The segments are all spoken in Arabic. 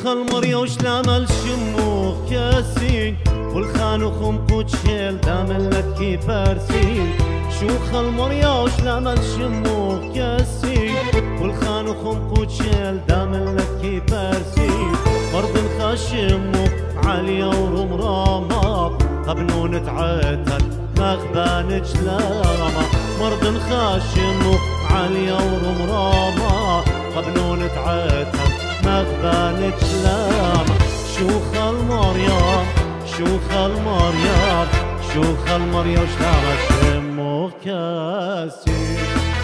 المريوش لامل شموخ كاسين والخانوخ مقود شيل دامن لك بارسين. شوخ المريوش لامل شموخ كاسين والخانوخ مقود شيل دامن لك بارسين. فرض خاشموخ عالية ورمرامة قبنون تعتل مغبان جلامة. مرض خاشموخ عالية ورمرامة قبنون تعتل مغبان جلامة. شوخ المريم شوخ المريم شوخ المريم شلامة شموخ كاسي.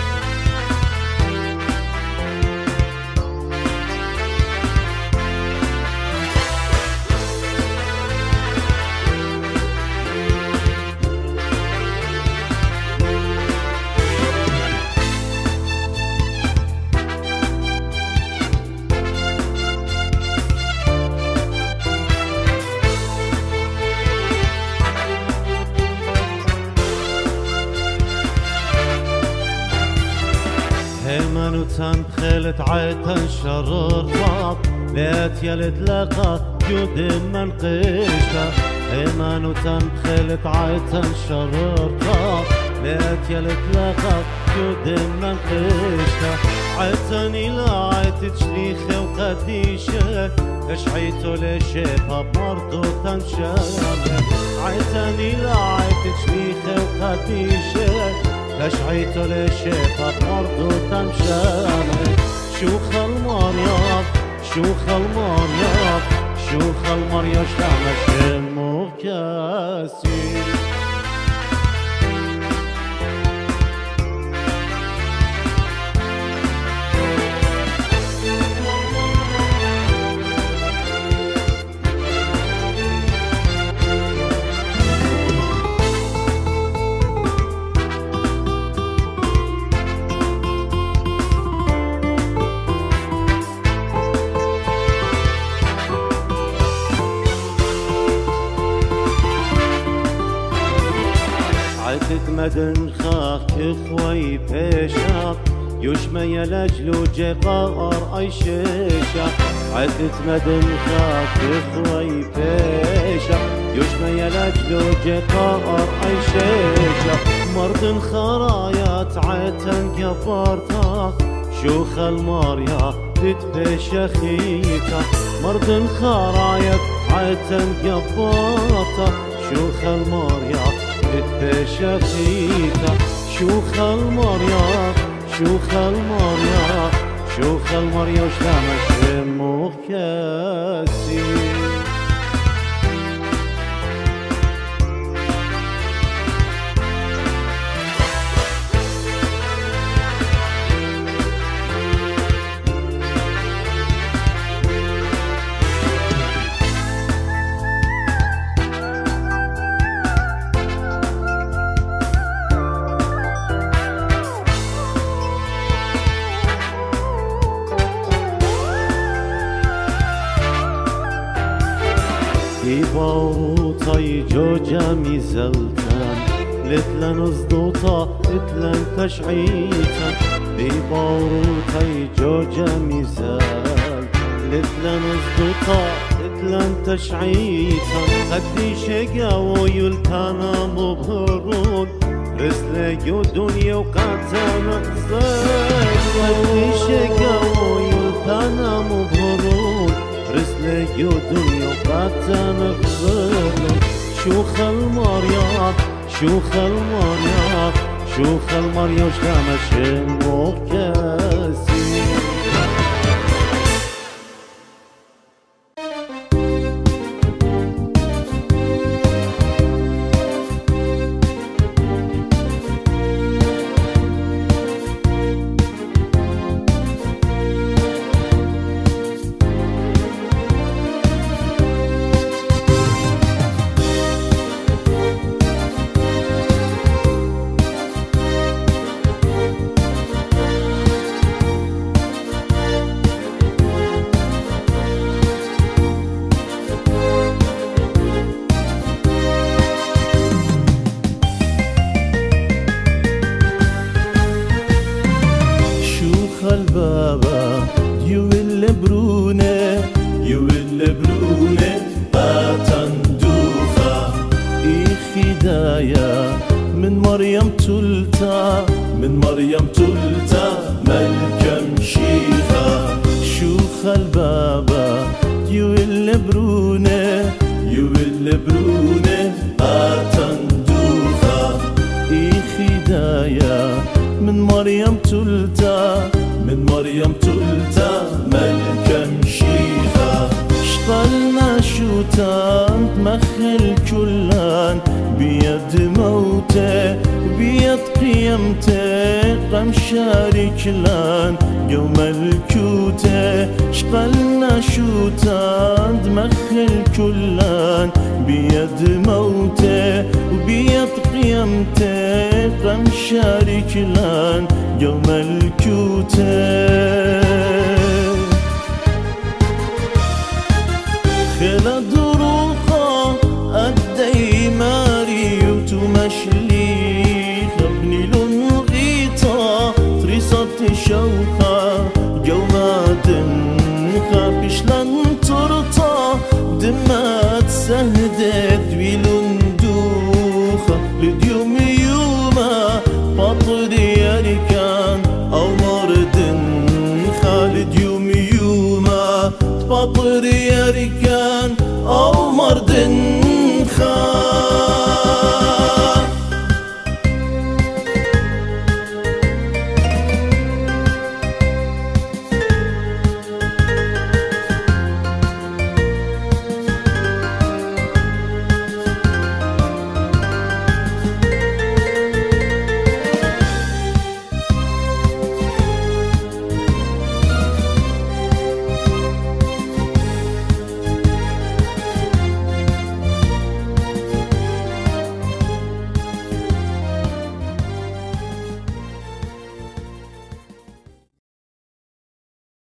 هيمنوتان بخيلت عيتن شررتا ليت يلد لقى جود من قشتا. هيمنوتان بخيلت عيتن شررتا ليت يلد لقى جود من قشتا. عيتني لا عيت تشليخة وقديشة تشعيتو لشيفا بمرضو تنشامة. عيتني لا عيت تشليخة وقديشة تشعيتو لشيفا بمرضو تنشامة. شوخ المريم شوخ المريم شوخ المريم شلامة شموخ كاسي. عدت مدن خاك اخوي بيشا يشمي لاجلو جقار اي شيشة. عدت مدن خاك اخوي بيشا يشمي لاجلو جقار اي شيشة. مرض خرايات عيتن كبرتا شوخ الماريا تتبيشا خيتا. مرض خرايات عيتن كبرتا شوخ الماريا تتبيشا خيتا. شوخ المريم شوخ المريم شوخ المريم شلامة شموخ كاسي. باروتاي جوجا ميزلتن لتلن ازدوطا لتلن تشعيتن. باروتاي جوجا ميزل لتلن ازدوطا لتلن تشعيتن. قدي شقاو يلتانا مبهرون رسلي دنيا وقاتنا زين. قدي شقاو يلتانا مبهرون رسلي دنيا وقاتنا خزرنا. شوخ المريم شوخ المريم شوخ المريم شلامة شموخ كاسي. من مريم تلتا ملكم شيخة شوخ البابا يولبرونه أتندوخة خدايا من مريم تلتا ملكم شيخة اشتغلنا شوتان تمخل كلان بيد موته وبيد قيمته قم شارك لان يوم الكوته اشتغلنا شوتان تمخل كلان بيد موته وبيد قيمته قم شارك لان يوم الكوته خلا دروخة أدي ماري وتمشليخ ابني لنغيطة تريصت شوخة جومات خابشلن ترطة دمات سهدت ويلندوخة لديوم يوما بطر يركان أو مردن خالد يوم يوما بطر يركان أو مرد خان